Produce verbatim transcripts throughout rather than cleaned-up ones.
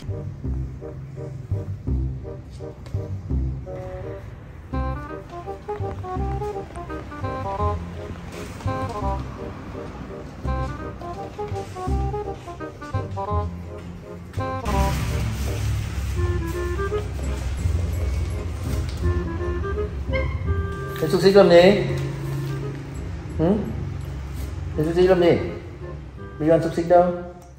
Cái xúc xích làm gì? Ừ? Cái xúc xích làm gì? Bây giờ ăn xúc xích đâu?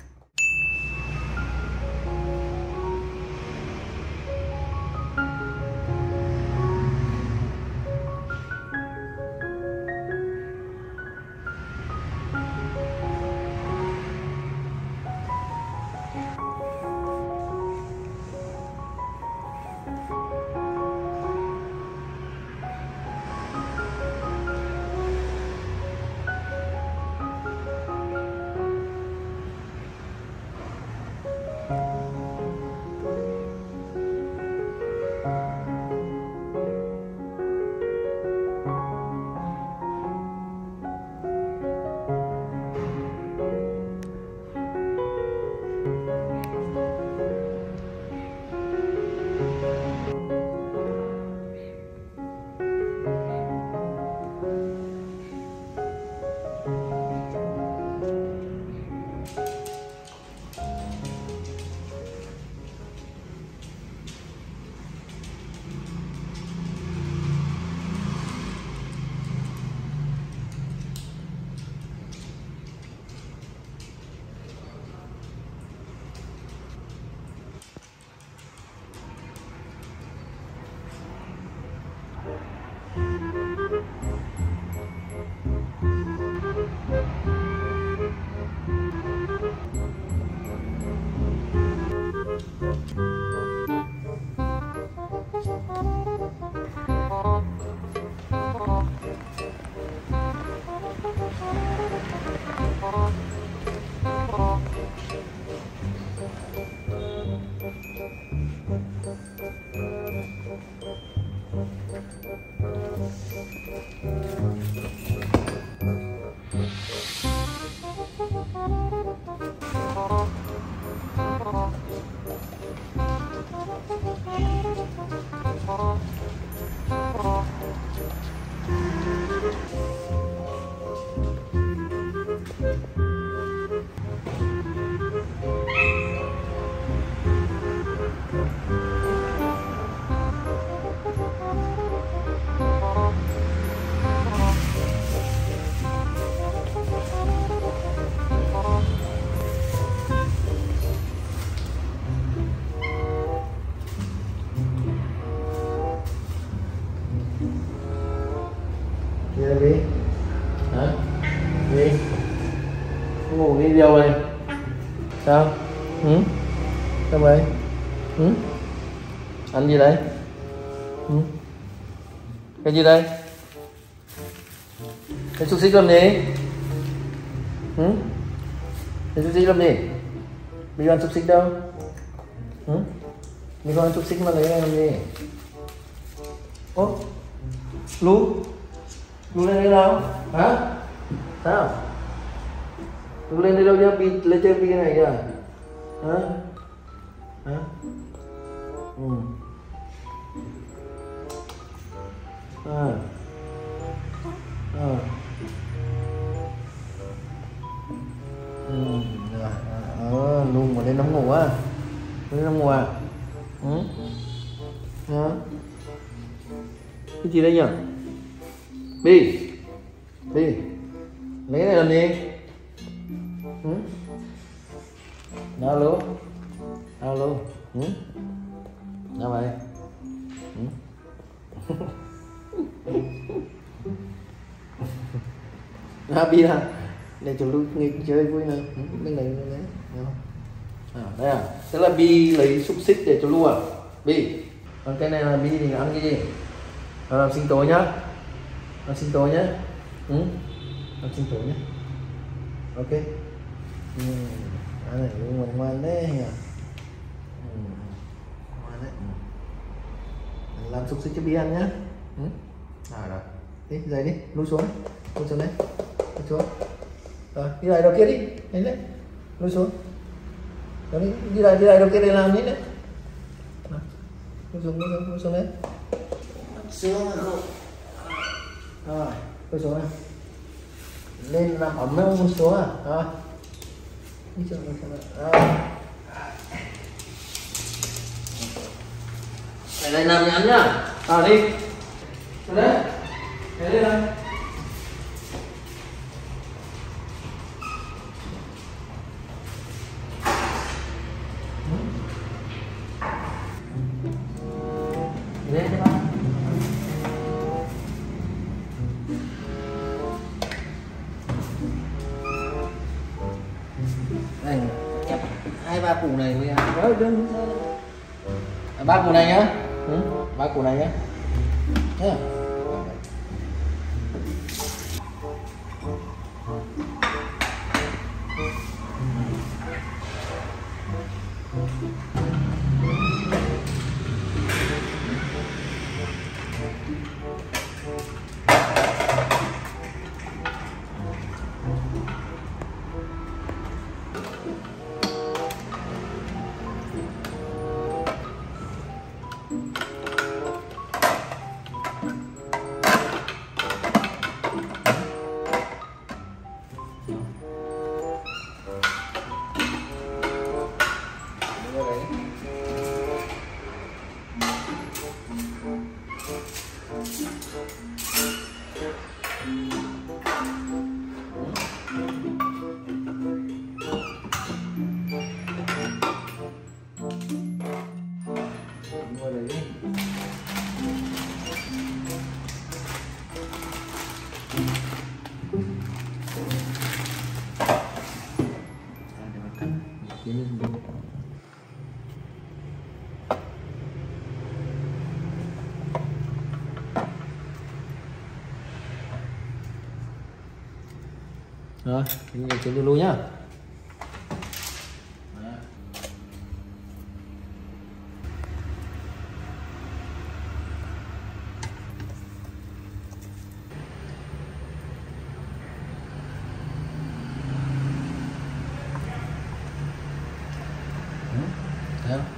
Gì Bi? Hả? Bi? Ngủ đi đâu này? Sao? Ừ? Sao vậy? Ừ? Ăn gì đấy? Ừ? Cái gì đây? Cái xúc xích làm gì? Ừ? Cái xúc xích làm gì? Bây giờ ăn xúc xích đâu? Ừ? Mình không ăn xúc xích mà lấy này làm gì? Ô? Lú? Lú lên đây đâu? Hả? Sao? Lú lên đây đâu nhá? Bi lấy chơi Bi cái này kìa. Hả? Hả? Ừ. À. À. Ừ. Rồi. Ờ, luôn mà lên nóng ngủ á. Lên nóng ngủ à? Ừ. Hả? Cái gì đây nhỉ? Bi, Bi, lấy cái này làm gì? Ừ? Nào luôn, nào luôn, ừ? Nào vậy? Ừ? À, Bi à, để cho Lưu nghịch chơi vui nào, ừ? Bên này bên đấy, à, đây à, tức là Bi lấy xúc xích để cho Lưu à, Bi, còn cái này là Bi thì ăn cái gì? Nó làm sinh tố nhá. Ăn sinh tố nhé. Ừ? Ăn sinh tố nhé. Ok. Ừ. Ăn này cũng ngoan ngoan đấy nhỉ. Ừ. Ngoan đấy. Ừ. Làm xúc xích cho Bi ăn nhá. Ừ? À rồi. Đi dậy đi, lùi xuống. Lùi xuống đấy. Lùi xuống. Rồi, đi lại đầu kia đi. Đấy đấy. Lùi xuống. đi, đi lại đi lại đâu kia đây làm nhé đấy. Xuống xuống xuống xuống đấy. Xuống rồi. Rồi, tôi xuống này. Lên làm ấm nó không xuống à? Rồi. Đi xuống rồi, xuống rồi. Này này làm nhắn nhá. Vào đi. Xuống đấy. Thế đây này. Lên đi ba. Đây, kẹp hai ba củ này với ăn. Đó, đơn à, ba củ này nhá. Ừ, ba củ này nhá. Nhá. Rồi, mình nhìn trên luôn nhá. Thấy không?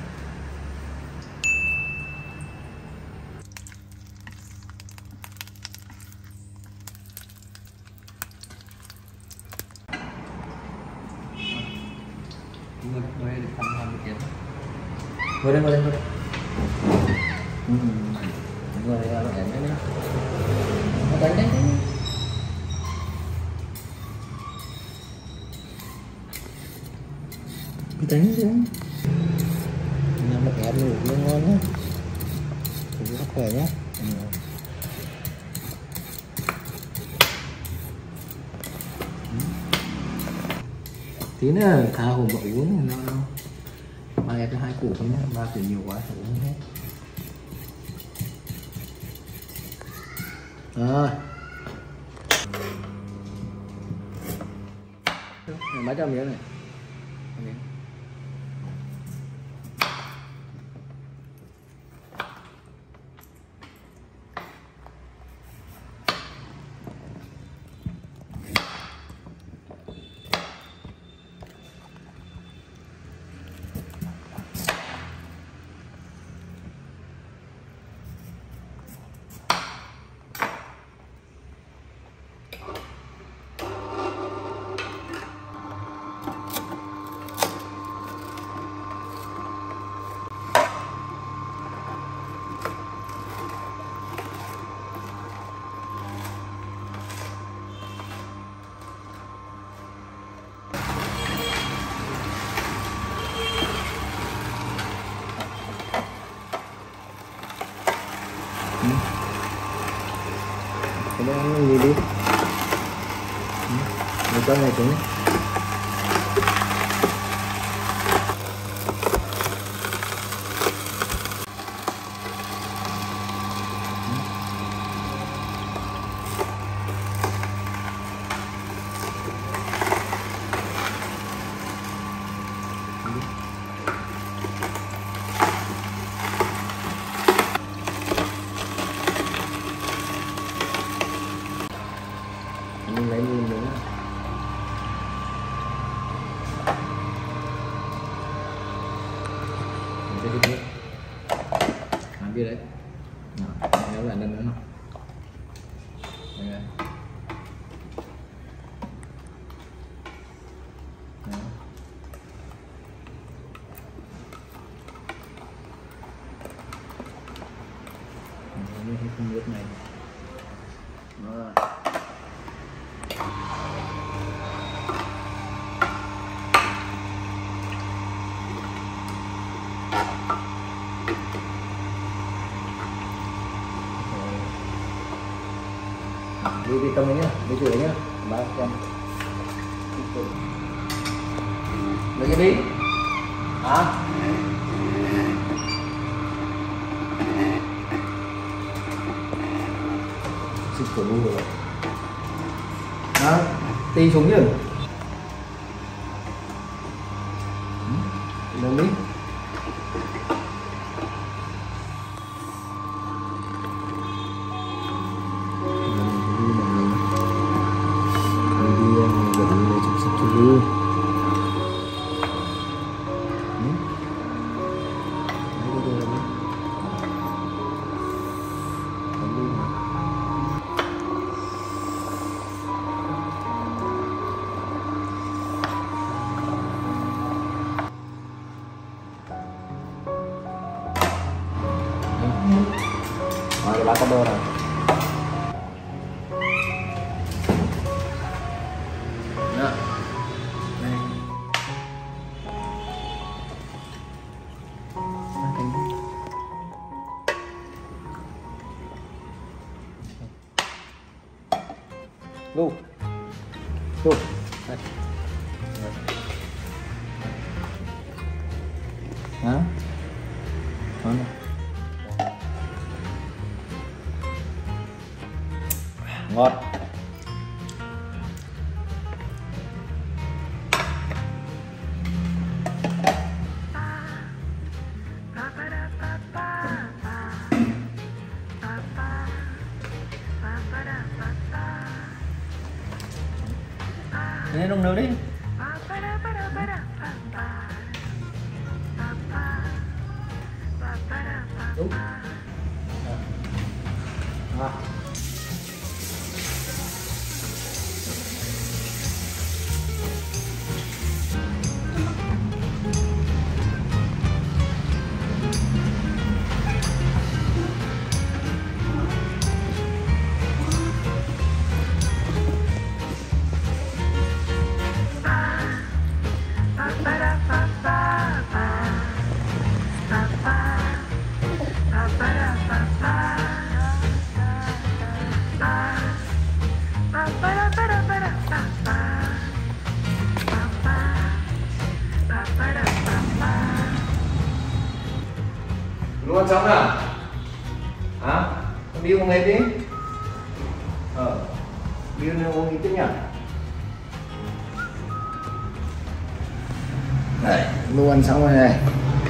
Ngồi đây để thăm hai mươi tiếng. Ngồi đây, ngồi đây, ngồi đây. Ừ. Ngồi đây, ngồi đây, ngồi đây. Ngồi đây, đấy. Cái đánh chứ. Làm một em ngủ lên ngon nhá. Chú sức khỏe nhá. Ừ. Tí nữa thả hồn vào uống nó ba em cho hai củ thôi nhé, ba củ nhiều quá phải uống hết. Rồi mấy trăm miếng này. Cái đó ăn gì đi. Một con này cũng mình lấy nhìn nữa. cái gì biết làm biết đấy kéo lại lần nữa nào đây này. Đó. Như cái không biết này đó. Đi đi tông nhá, đi chửi nhá, ba trăm. Lấy cái đi. Hả? Xịt của luôn rồi. Đó, ti xuống nhá. Lên đi. Rồi ba combo rồi. Đó. Đây. Lu. Lu. Đây. Đó. Đó. Ngon. Thế đồng nữa đi. Đúng. À. Luôn xong à? Hả? Con đi uống hết đi. Ờ. Đi uống ít chút nhỉ? Đây, luôn ăn xong rồi này.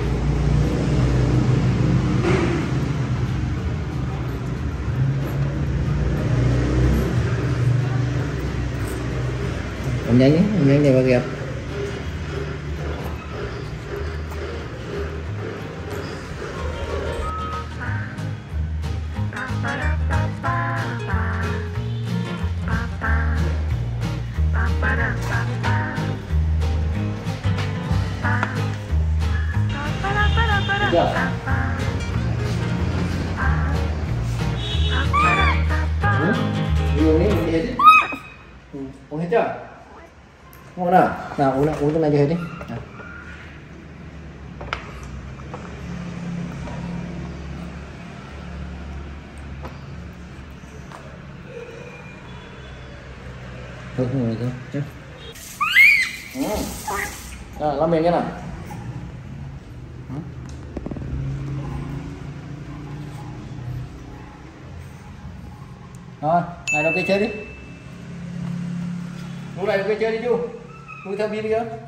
Làm nhanh nhé, làm nhanh để vào kẹp. Chưa? Ừ. Đi uống đi, uống hết đi. Ừ. Uống hết chưa? Ngon à? Nào uống nào, uống cái này cho hết đi. Nào. Thôi không rồi chứ. Ừ. À, làm miệng cái nào. Rồi, này đâu cái chơi đi. Mua này đâu cái chơi đi chú. Mua theo Bibi chưa?